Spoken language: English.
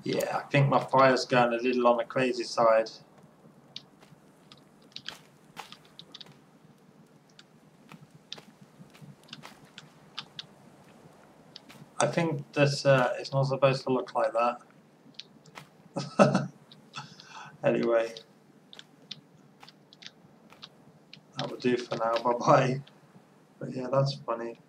Yeah, I think my fire's going a little on the crazy side. I think this it's not supposed to look like that. Anyway, that will do for now. Bye bye. But yeah, that's funny.